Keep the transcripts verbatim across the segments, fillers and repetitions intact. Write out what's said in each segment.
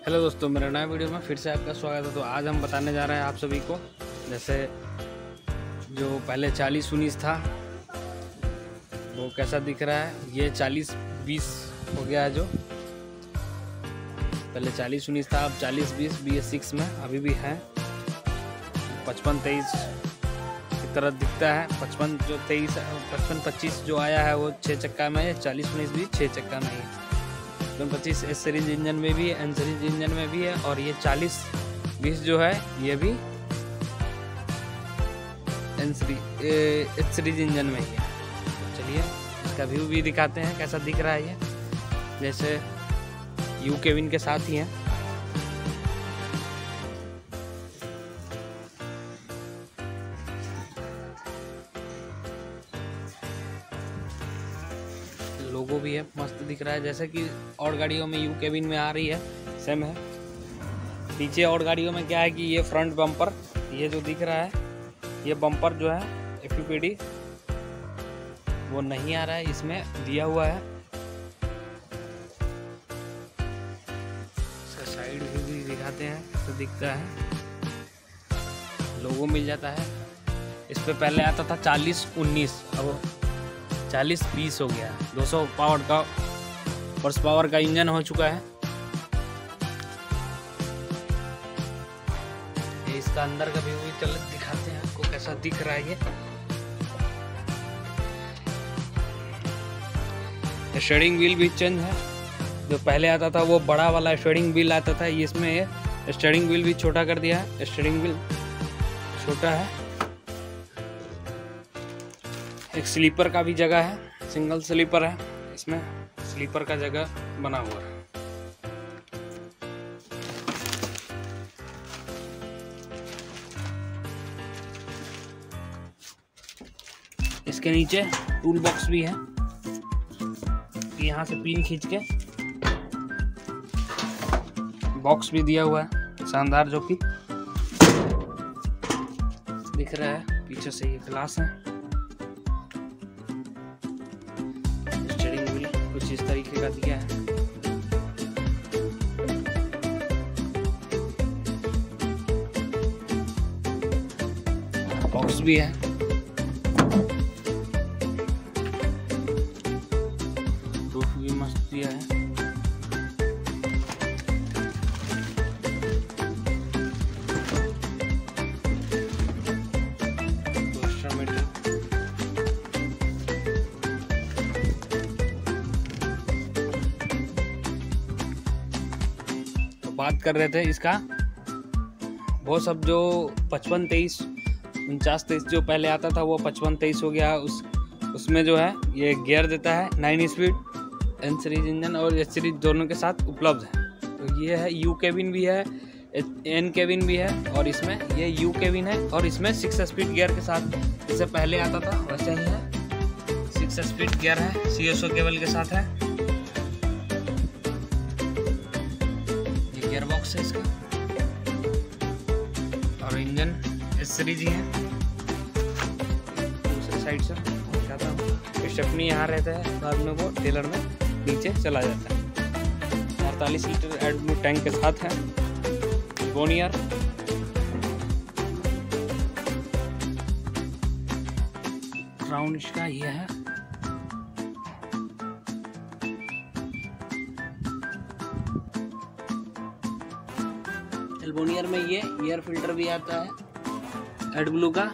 Hello दोस्तों, मेरा नया वीडियो में फिर से आपका स्वागत है। तो आज हम बताने जा रहे हैं आप सभी को, जैसे जो पहले चालीस उन्नीस था वो कैसा दिख रहा है। ये चालीस बीस हो गया है। जो पहले चालीस उन्नीस था अब चालीस बीस बी एस सिक्स में अभी भी है। पचपन तेईस की तरह दिखता है। पचपन जो तेईस पचपन पच्चीस जो आया है वो छः चक्का में है। चालीस उन्नीस भी छः चक्का में है। पचपन पच्चीस एस सीरीज इंजन में भी है, एन सीरीज इंजन में भी है। और ये चालीस बीस जो है ये भी N series H series engine में ही है। चलिए इसका व्यू भी दिखाते हैं कैसा दिख रहा है। ये जैसे यू केविन के साथ ही है। लोगो भी है, मस्त दिख रहा है। जैसे कि और गाड़ियों में यू केबिन में आ रही है, सेम है। पीछे और गाड़ियों में क्या है कि ये फ्रंट बम्पर, ये जो दिख रहा है ये बम्पर जो है एफ यू पी डी वो नहीं आ रहा है, इसमें दिया हुआ है। इसका साइड व्यू भी दिखाते हैं तो दिखता है, लोगो मिल जाता है। इस पे पहले आता था चालीस उन्नीस, अब चालीस बीस हो गया। दो सौ पावर का हॉर्स पावर का इंजन हो चुका है। ये इसका अंदर का व्यू भी चल दिखाते हैं आपको कैसा दिख रहा है। ये स्टीयरिंग व्हील भी चेंज है। जो पहले आता था वो बड़ा वाला स्टीयरिंग व्हील आता था, इसमें ये स्टीयरिंग व्हील भी छोटा कर दिया है। स्टीयरिंग व्हील छोटा है। एक स्लीपर का भी जगह है, सिंगल स्लीपर है, इसमें स्लीपर का जगह बना हुआ है। इसके नीचे टूल बॉक्स भी है, यहाँ से पिन खींच के बॉक्स भी दिया हुआ है शानदार, जो कि दिख रहा है। पीछे से ये ग्लास है। कुछ इस तरीके का दिया है। बॉक्स भी है। रूफ भी मस्त दिया है। बात कर रहे थे इसका, वो सब जो पचपन तेईस उनचास तेईस जो पहले आता था वो पचपन तेईस हो गया। उस उसमें जो है ये गियर देता है nine speed. N series engine और एच सीरीज दोनों के साथ उपलब्ध है। तो ये है यू केबिन भी है, एन केबिन भी है, और इसमें ये यू केबिन है और इसमें सिक्स स्पीड गियर के साथ जैसे पहले आता था वैसे ही है। सिक्स स्पीड गियर है, सी एस ओ केबल के साथ है। गियर बॉक्स है इसका, और इंजन एस सीरीज ही है। दूसरी साइड से दिखाता हूँ। स्टेपनी यहाँ रहता है, बाद में वो टेलर में नीचे चला जाता है। अड़तालीस लीटर एडब्ल्यू टैंक के साथ है। बोनियर राउंड इसका ये है। एल्बोनियर में ये एयर फिल्टर भी आता है एडब्लू का।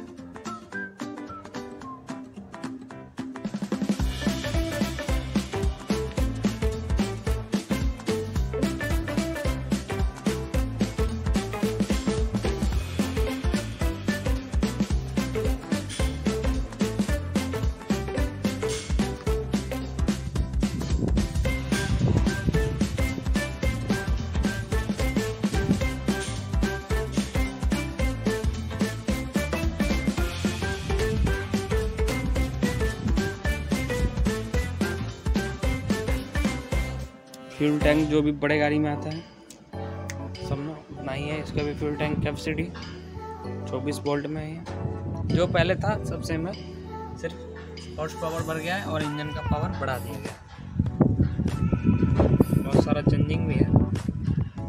फ्यूल टैंक जो भी बड़े गाड़ी में आता है सब में उतना ही है। इसका भी फ्यूल टैंक कैपेसिटी चौबीस वोल्ट में है। जो पहले था सबसे में सिर्फ हॉर्स पावर बढ़ गया है और इंजन का पावर बढ़ा दिया गया। बहुत सारा चेंजिंग भी है।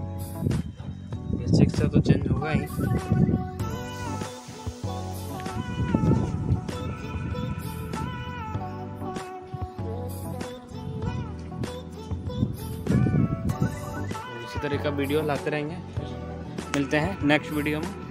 से तो चेंज होगा ही। इसी तरह का वीडियो लाते रहेंगे। मिलते हैं नेक्स्ट वीडियो में।